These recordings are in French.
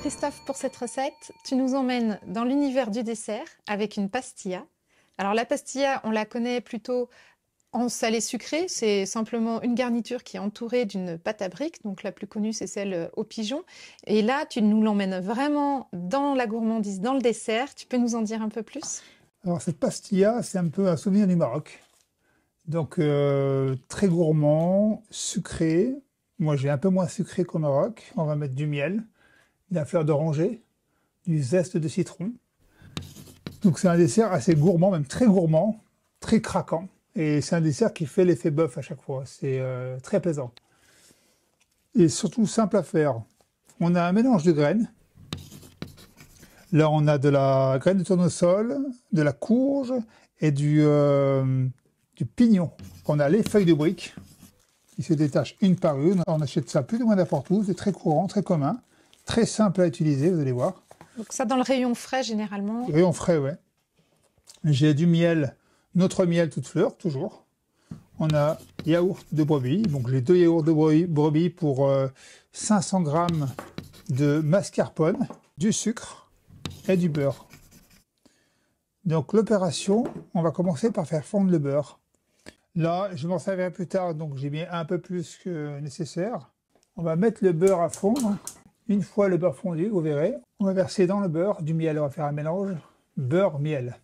Christophe, pour cette recette, tu nous emmènes dans l'univers du dessert avec une pastilla. Alors la pastilla, on la connaît plutôt en salé sucré, c'est simplement une garniture qui est entourée d'une pâte à briques, donc la plus connue c'est celle au pigeon. Et là, tu nous l'emmènes vraiment dans la gourmandise, dans le dessert. Tu peux nous en dire un peu plus? Alors cette pastilla, c'est un peu un souvenir du Maroc. Donc très gourmand, sucré. Moi j'ai un peu moins sucré qu'au Maroc. On va mettre du miel, de la fleur d'oranger, du zeste de citron. Donc c'est un dessert assez gourmand, même très gourmand, très craquant. Et c'est un dessert qui fait l'effet bœuf à chaque fois. C'est très plaisant. Et surtout simple à faire. On a un mélange de graines. Là, on a de la graine de tournesol, de la courge et du pignon. On a les feuilles de briques qui se détachent une par une. On achète ça plus ou moins n'importe où. C'est très courant, très commun, très simple à utiliser, vous allez voir. Donc ça dans le rayon frais généralement. Rayon frais, ouais. J'ai du miel, notre miel toute fleur, toujours. On a yaourt de brebis. Donc j'ai 2 yaourts de brebis pour 500 g de mascarpone, du sucre et du beurre. Donc l'opération, on va commencer par faire fondre le beurre. Là, je m'en servirai plus tard, donc j'ai mis un peu plus que nécessaire. On va mettre le beurre à fondre. Une fois le beurre fondu, vous verrez, on va verser dans le beurre du miel. On va faire un mélange beurre-miel.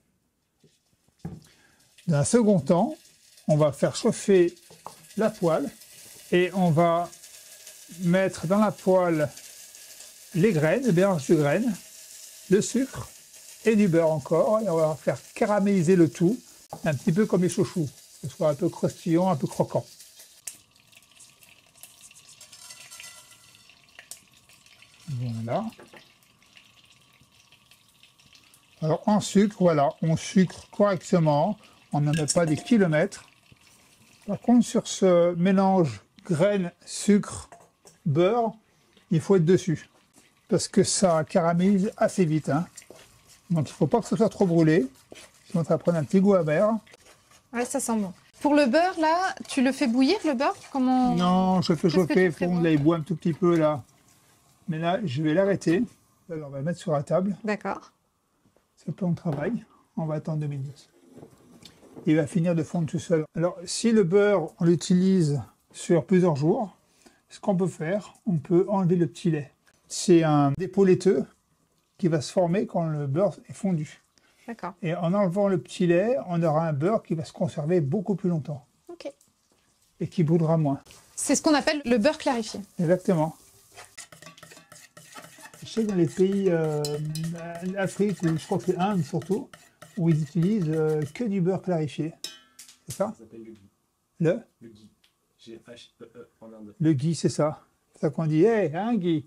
Dans un second temps, on va faire chauffer la poêle et on va mettre dans la poêle les graines, le mélange de graines, le sucre et du beurre encore. Et on va faire caraméliser le tout, un petit peu comme les chouchous, que ce soit un peu croustillant, un peu croquant. Voilà. Alors en sucre, voilà, on sucre correctement, on n'en met pas des kilomètres. Par contre, sur ce mélange graines, sucre, beurre, il faut être dessus, parce que ça caramélise assez vite, hein. Donc il ne faut pas que ce soit trop brûlé, sinon ça va prendre un petit goût amer. Ouais, ça sent bon. Pour le beurre, là, tu le fais bouillir, le beurre? Comment... Non, je fais chauffer, fondre, là, il boit un tout petit peu, là. Mais là, je vais l'arrêter. Alors, on va le mettre sur la table. D'accord. C'est le plan de travail. On va attendre 2 minutes. Il va finir de fondre tout seul. Alors, si le beurre, on l'utilise sur plusieurs jours, ce qu'on peut faire, on peut enlever le petit lait. C'est un dépôt laiteux qui va se former quand le beurre est fondu. D'accord. Et en enlevant le petit lait, on aura un beurre qui va se conserver beaucoup plus longtemps. Ok. Et qui brûlera moins. C'est ce qu'on appelle le beurre clarifié. Exactement. Je sais que dans les pays d'Afrique, ou je crois que c'est Inde surtout, où ils utilisent que du beurre clarifié. C'est ça? Ça s'appelle le ghee. Le ghee. G-H-E-E en Inde. Le ghee, c'est ça. C'est ça qu'on dit, hey, un ghee.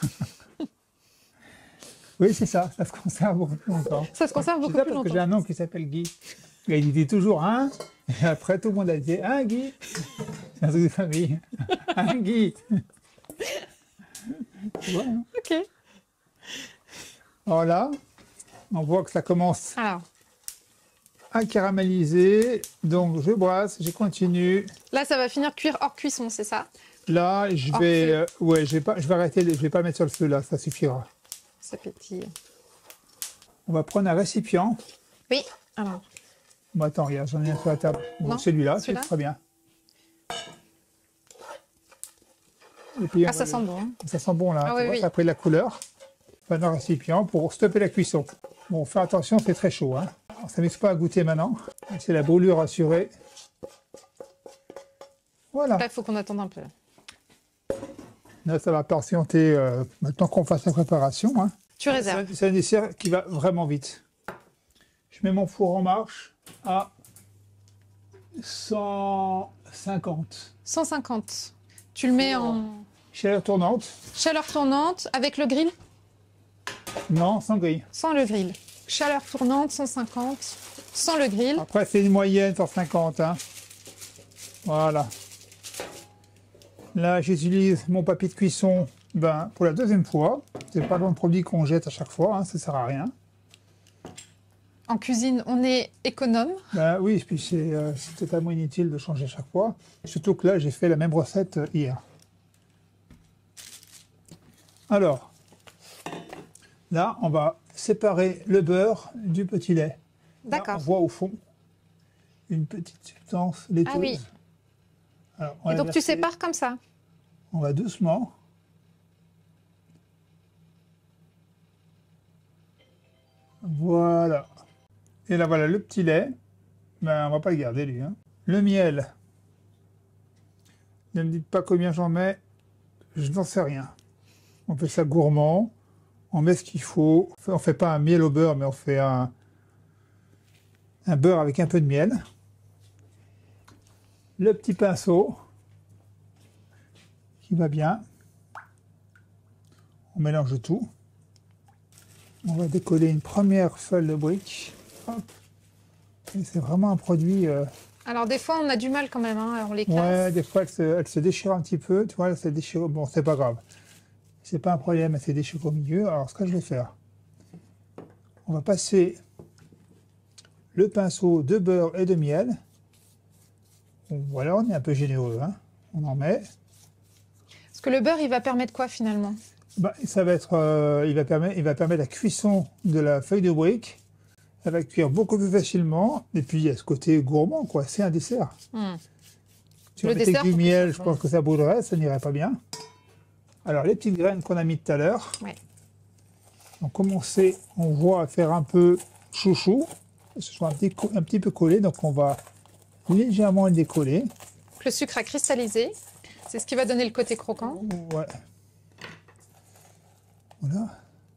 Oui, c'est ça. Ça se conserve beaucoup plus longtemps. Ça se conserve beaucoup C'est ça plus parce que longtemps. j'ai un oncle qui s'appelle Guy. Et il dit toujours un, et après tout le monde a dit un Guy. C'est un truc de famille. Un Guy. Tu vois, hein? Ok. Voilà. On voit que ça commence Alors, à caraméliser. Donc je brasse, je continue. là, ça va finir cuire hors cuisson, c'est ça? Là, je Hors vais, ouais, je vais arrêter, je vais pas mettre sur le feu là, ça suffira. Ça pétille. On va prendre un récipient. Oui, alors. Bon, attends, regarde, j'en ai un sur la table. Bon, Non, celui-là, c'est celui-là. très bien. Et puis, Ah, on ça va sent bon. Hein. Ça sent bon là, Ah tu oui, vois, oui. ça a pris de la couleur. Pas dans le récipient pour stopper la cuisson. Bon, fais attention, c'est très chaud. Hein. Alors, ça ne m'excite pas à goûter maintenant. C'est la brûlure assurée. Voilà. Là, il faut qu'on attende un peu. Là, ça va patienter maintenant qu'on fasse la préparation. Hein. Tu réserves. C'est un dessert qui va vraiment vite. Je mets mon four en marche à 150. 150. Tu le mets en Chaleur tournante. chaleur tournante avec le grill? Non, sans grille. Sans le grill. Chaleur tournante, 150. Sans le grill. Après, c'est une moyenne 150. Hein. Voilà. Là, j'utilise mon papier de cuisson pour la deuxième fois. C'est pas le produit qu'on jette à chaque fois, hein, ça sert à rien. En cuisine, on est économe. Oui, puis c'est totalement inutile de changer chaque fois. Surtout que là, j'ai fait la même recette hier. Alors, Là, on va séparer le beurre du petit lait. Là, D'accord. on voit au fond une petite substance laiteuse. Ah oui. Alors, on Et va donc tu verser- sépares comme ça. On va doucement. Voilà. Et là, voilà le petit lait. Ben, on va pas le garder, lui. Hein. Le miel. Ne me dites pas combien j'en mets. Je n'en sais rien. On fait ça gourmand. On met ce qu'il faut. On fait pas un miel au beurre, mais on fait un beurre avec un peu de miel. Le petit pinceau qui va bien. On mélange tout. On va décoller une première feuille de brique. Hop. Et c'est vraiment un produit. Alors des fois on a du mal quand même, hein, on les casse. Ouais, des fois elle se déchire un petit peu. Tu vois, elle se déchire. Bon, c'est pas grave. C'est pas un problème, elle s'est déchirée au milieu. Alors, ce que je vais faire, on va passer le pinceau de beurre et de miel. Bon, voilà, on est un peu généreux. Hein. On en met. Parce que le beurre il va permettre quoi finalement? Bah, ça va être, il va permettre la cuisson de la feuille de brique. Elle va cuire beaucoup plus facilement. Et puis, il y a ce côté gourmand, quoi. C'est un dessert. Si on Le mettait dessert, du faut que miel, ça je soit pense que ça brûlerait, ça n'irait pas bien. Alors, les petites graines qu'on a mis tout à l'heure. Ouais. On commençait, on voit à faire un peu chouchou. Que ce soit un petit peu collé. Donc, on va légèrement le décoller. Le sucre a cristallisé. C'est ce qui va donner le côté croquant. Ouais. Voilà.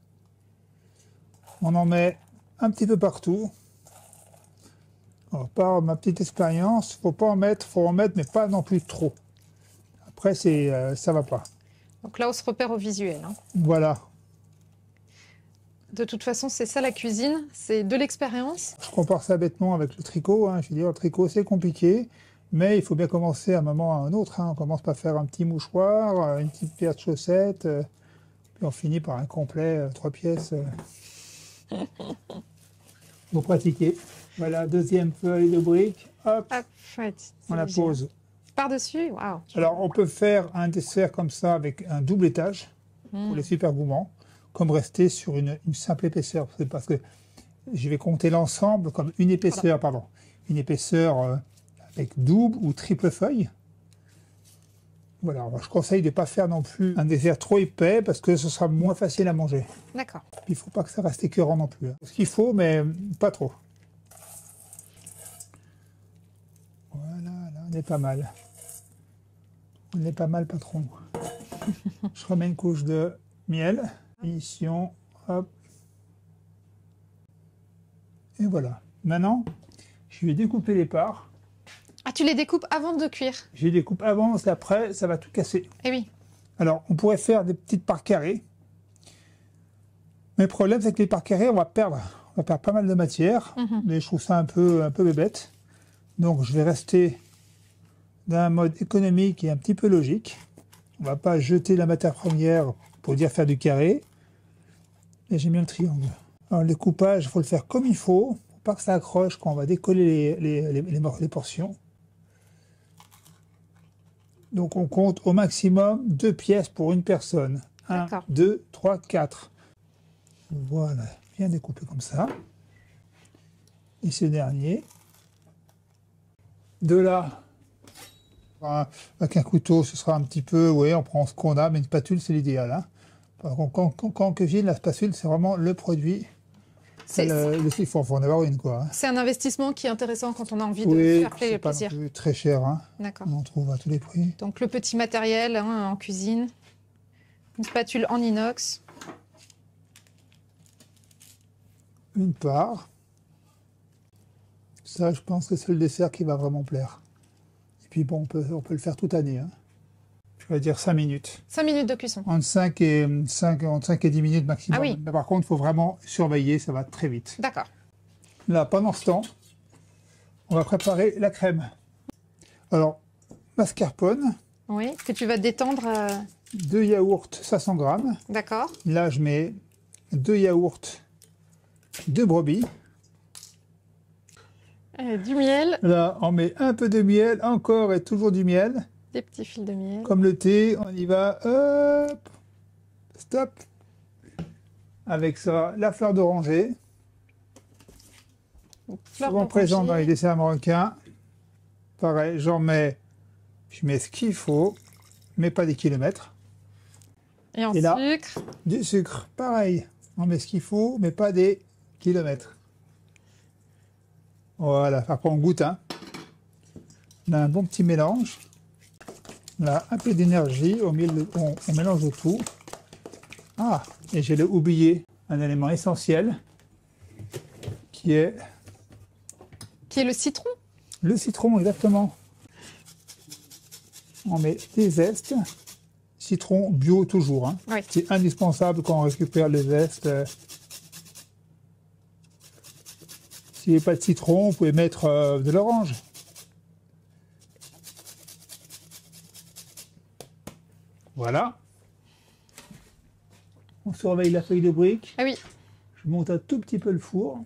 On en met un petit peu partout. Alors, par ma petite expérience, faut en mettre, mais pas non plus trop. Après, ça va pas. Donc là on se repère au visuel. Hein. Voilà. De toute façon c'est ça la cuisine, c'est de l'expérience. Je compare ça bêtement avec le tricot. Hein. Je veux dire, le tricot, c'est compliqué, mais il faut bien commencer à un moment à un autre. Hein. On commence par faire un petit mouchoir, une petite paire de chaussettes, puis on finit par un complet, 3 pièces. Pour pratiquer. Voilà, deuxième feuille de brique. Hop, Hop, ouais, on la c'est pose. par-dessus, waouh. Alors, on peut faire un dessert comme ça avec un double étage pour les super gourmands, comme rester sur une simple épaisseur. C'est parce que je vais compter l'ensemble comme une épaisseur, pardon, une épaisseur avec double ou triple feuille. Voilà, alors, je conseille de ne pas faire non plus un dessert trop épais parce que ce sera moins facile à manger. D'accord. Il ne faut pas que ça reste écœurant non plus. Hein. Ce qu'il faut, mais pas trop. Voilà, là, on est pas mal. On est pas mal, patron. Je remets une couche de miel. Finition, hop. Et voilà. Maintenant, je vais découper les parts. Ah, tu les découpes avant de cuire? Je les découpe avant, parce qu'après, ça va tout casser. Eh oui. Alors, on pourrait faire des petites parts carrées. Mais le problème, c'est que les parts carrées, on va perdre pas mal de matière. Mais je trouve ça un peu bébête. Donc, je vais rester dans un mode économique et un petit peu logique. On ne va pas jeter la matière première pour dire faire du carré. Et j'ai mis le triangle. Alors, le découpage, il faut le faire comme il faut. Pour pas que ça accroche quand on va décoller les portions. Donc, on compte au maximum 2 pièces pour une personne. 1, D'accord. 2, 3, 4. Voilà, bien découpé comme ça. Et ce dernier. De là, avec un couteau, ce sera un petit peu, oui, on prend ce qu'on a, mais une spatule, c'est l'idéal. Hein. Quand on cuisine, la spatule, c'est vraiment le produit. Il faut en avoir une, quoi. Hein. C'est un investissement qui est intéressant quand on a envie de Oui, faire c'est pas plaisir. non plus très cher. Hein. D'accord. On en trouve à tous les prix. Donc le petit matériel hein, en cuisine, une spatule en inox. Une part. Ça, je pense que c'est le dessert qui va vraiment plaire. Et puis bon, on peut le faire toute année. Hein. Je vais dire 5 minutes. 5 minutes de cuisson. Entre 5 et 10 minutes maximum. Ah oui. Mais par contre, il faut vraiment surveiller, ça va très vite. D'accord. Là, pendant ce temps, on va préparer la crème. Alors, mascarpone, Oui, que tu vas détendre. 2 yaourts 500 grammes. D'accord. Là, je mets 2 yaourts de brebis. Du miel. Là, on met un peu de miel, encore et toujours du miel. Des petits fils de miel. Comme le thé, on y va. Hop. Stop. Avec ça, la fleur d'oranger, Fleur souvent présente dans les d'oranger. desserts marocains. Pareil, je mets ce qu'il faut, mais pas des kilomètres. Et en Et là, sucre. du sucre, pareil, on met ce qu'il faut, mais pas des kilomètres. Voilà, après on goûte, hein. On a un bon petit mélange. Là, un peu d'énergie, on mélange le tout. Ah, et j'ai oublié un élément essentiel, qui est Qui est le citron. le citron, exactement. On met des zestes, citron bio toujours, hein. Oui. C'est indispensable quand on récupère les zestes. S'il n'y a pas de citron, vous pouvez mettre de l'orange. Voilà. On surveille la feuille de brique. Ah oui. Je monte un tout petit peu le four.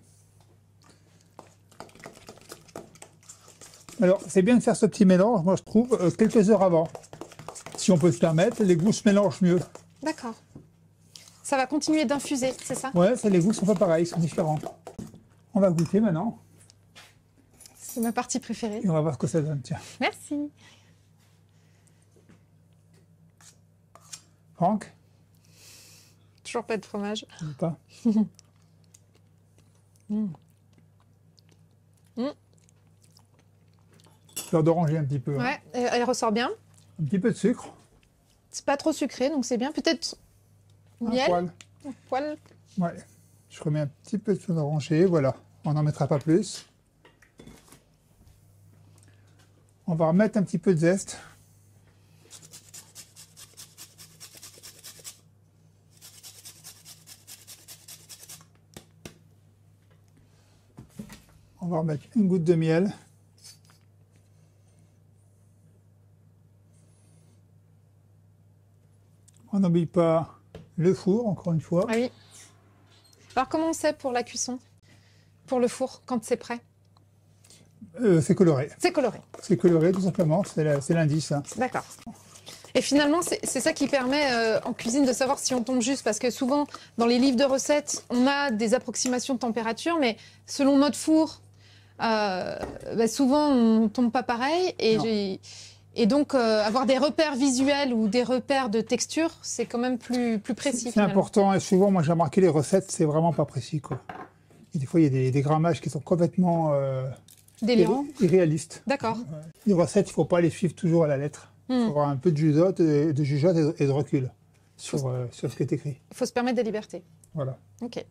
Alors, c'est bien de faire ce petit mélange, moi je trouve, quelques heures avant. Si on peut se permettre, les goûts se mélangent mieux. D'accord. Ça va continuer d'infuser, c'est ça? Ouais, les goûts sont pas pareils, ils sont différents. On va goûter maintenant C'est ma partie préférée. et on va voir ce que ça donne. Tiens, Merci. Franck, Toujours pas de fromage. tu veux pas? Fleur d'oranger un petit peu, hein. Ouais, elle ressort bien. Un petit peu de sucre, C'est pas trop sucré, donc c'est bien. Peut-être un miel, poil. un poil. Ouais, je remets un petit peu de fleur d'oranger, voilà. On n'en mettra pas plus. On va remettre un petit peu de zeste. On va remettre une goutte de miel. On n'oublie pas le four, encore une fois. Ah oui. Alors comment on sait pour la cuisson? Pour le four, quand c'est prêt? C'est coloré. C'est coloré. C'est coloré, tout simplement. C'est l'indice, hein. D'accord. Et finalement, c'est ça qui permet en cuisine de savoir si on tombe juste. Parce que souvent, dans les livres de recettes, on a des approximations de température, mais selon notre four, souvent, on tombe pas pareil. Non. Et donc, avoir des repères visuels ou des repères de texture, c'est quand même plus précis. C'est finalement. important. Et souvent, moi, j'ai remarqué les recettes, c'est vraiment pas précis, quoi. Et des fois, il y a des grammages qui sont complètement Délirant. irréalistes. D'accord. Les recettes, il ne faut pas les suivre toujours à la lettre. Il faut avoir un peu de jugeote et de recul sur ce qui est écrit. Il faut se permettre des libertés. Voilà. Ok.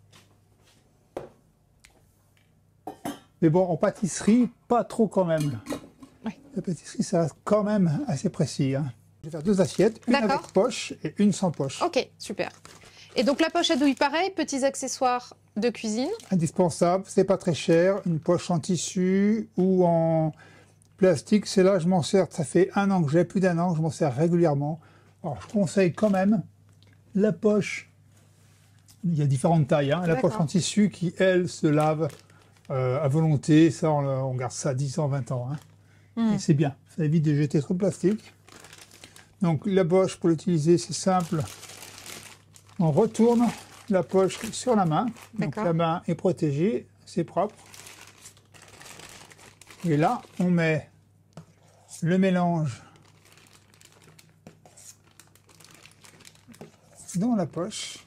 Mais bon, en pâtisserie, pas trop quand même. Ouais. La pâtisserie, ça reste quand même assez précis, hein. Je vais faire 2 assiettes, une D'accord. avec poche et une sans poche. Ok, super. Et donc la poche à douille, pareil, petits accessoires de cuisine. Indispensable, c'est pas très cher. Une poche en tissu ou en plastique, c'est là, je m'en sers. Ça fait un an que j'ai, plus d'un an, que je m'en sers régulièrement. Alors, je conseille quand même la poche. Il y a différentes tailles, hein. La D'accord. poche en tissu qui, elle, se lave à volonté. Ça, on garde ça 10 ans, 20 ans, hein. Et c'est bien. Ça évite de jeter trop de plastique. Donc, la poche, pour l'utiliser, c'est simple. On retourne la poche sur la main. Donc, D'accord. la main est protégée, c'est propre. Et là, on met le mélange dans la poche.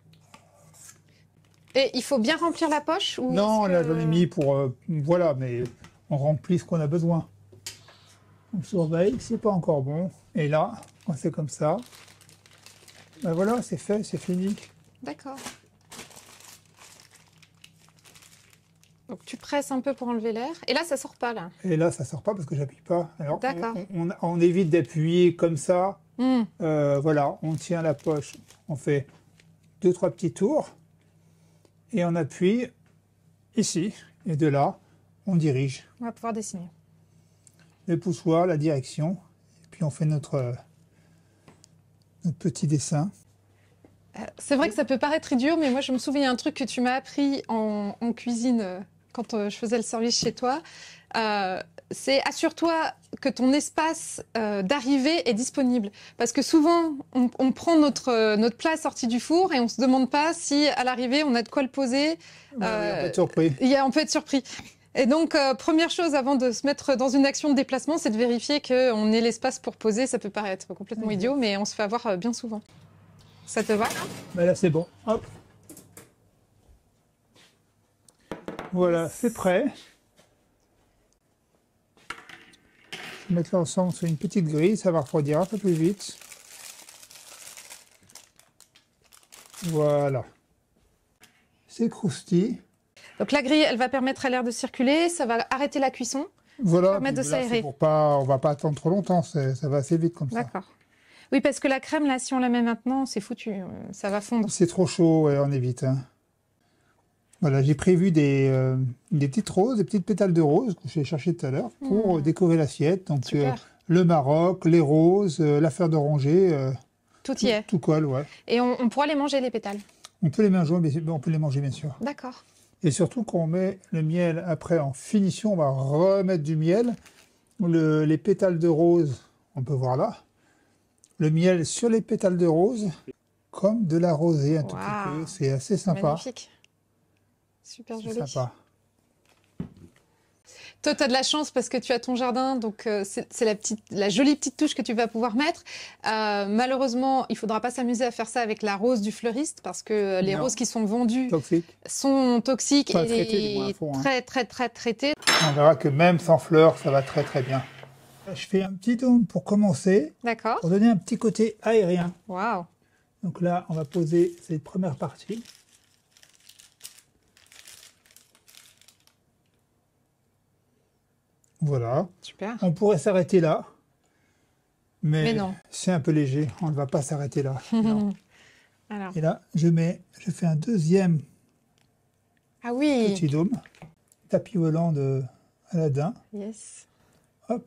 Et il faut bien remplir la poche ou Non, est-ce là, que- j'en ai mis pour... voilà, mais on remplit ce qu'on a besoin. On surveille, c'est pas encore bon. Et là, quand c'est comme ça, ben voilà, c'est fait, c'est fini. D'accord. Donc tu presses un peu pour enlever l'air. Et là, ça sort pas, là. Et là, ça sort pas parce que j'appuie pas. Alors, D'accord. on évite d'appuyer comme ça. Hmm. Voilà, on tient la poche, on fait 2-3 petits tours et on appuie ici. Et de là, on dirige On va pouvoir dessiner. le poussoir, la direction. Et puis on fait notre petit dessin. C'est vrai que ça peut paraître dur, mais moi, je me souviens un truc que tu m'as appris en cuisine quand je faisais le service chez toi. C'est assure-toi que ton espace d'arrivée est disponible. Parce que souvent, on prend notre plat sorti du four et on se demande pas si à l'arrivée, on a de quoi le poser. On peut être surpris. On peut être surpris. Et donc, première chose avant de se mettre dans une action de déplacement, c'est de vérifier qu'on ait l'espace pour poser. Ça peut paraître complètement idiot, mais on se fait avoir bien souvent. Ça te va? Ben là, c'est bon. Hop. Voilà, c'est prêt. Je vais mettre l'ensemble sur une petite grille, ça va refroidir un peu plus vite. Voilà. C'est croustille. Donc la grille, elle va permettre à l'air de circuler, ça va arrêter la cuisson, Voilà, permettre de puis là, c'est s'aérer. pour pas, on va pas attendre trop longtemps, ça va assez vite comme ça. D'accord. Oui, parce que la crème, là, si on la met maintenant, c'est foutu, ça va fondre. C'est trop chaud, ouais, on évite. Hein. Voilà, j'ai prévu des petites roses, des petites pétales de roses que j'ai cherché tout à l'heure pour décorer l'assiette. Donc le Maroc, les roses, la fleur d'oranger, tout y est. Tout colle, ouais. Et on pourra les manger, les pétales? On peut les manger, on peut les manger bien sûr. D'accord. Et surtout quand on met le miel après en finition, on va remettre du miel. Les pétales de rose, on peut voir là. Le miel sur les pétales de rose, comme de la rosée un tout petit peu. C'est assez sympa. Magnifique. Super joli. C'est sympa. Toi, tu as de la chance parce que tu as ton jardin, donc c'est la jolie petite touche que tu vas pouvoir mettre. Malheureusement, il ne faudra pas s'amuser à faire ça avec la rose du fleuriste parce que les roses qui sont vendues sont toxiques et très traitées. On verra que même sans fleurs, ça va très très bien. Je fais un petit dôme pour commencer. D'accord. Pour donner un petit côté aérien. Waouh. Donc là, on va poser cette première partie. Voilà. Super. On pourrait s'arrêter là. Mais non. C'est un peu léger. On ne va pas s'arrêter là. Alors. Et là, je fais un deuxième petit dôme. Tapis volant de Aladdin. Yes. Hop.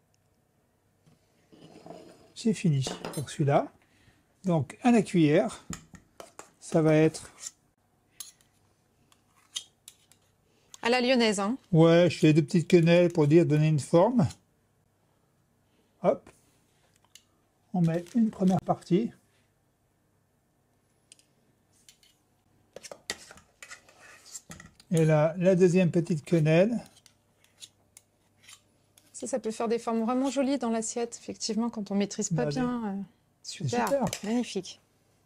C'est fini pour celui-là. Donc, à la cuillère, ça va être... À la lyonnaise, hein. Ouais, je fais deux petites quenelles pour donner une forme. Hop. On met une première partie. Et là, la deuxième petite quenelle. Ça peut faire des formes vraiment jolies dans l'assiette, effectivement, quand on maîtrise pas bien. Super. Magnifique.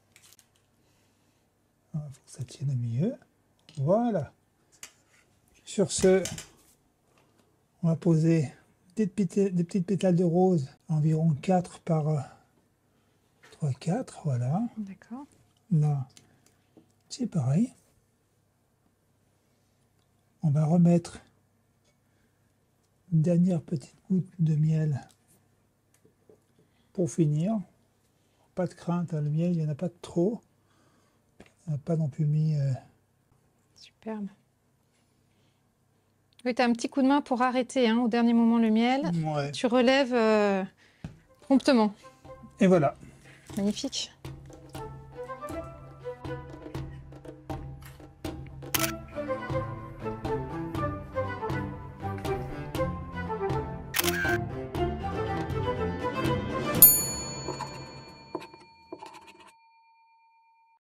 Il faut que ça tienne au milieu. Voilà. Sur ce, on va poser des petites pétales de rose, environ 4 par 3-4, voilà. D'accord. Là, c'est pareil. On va remettre une dernière petite goutte de miel pour finir. Pas de crainte, hein, le miel, il n'y en a pas trop. On n'a pas non plus mis... Superbe. Oui, tu as un petit coup de main pour arrêter au dernier moment le miel. Ouais. Tu relèves promptement. Et voilà. Magnifique.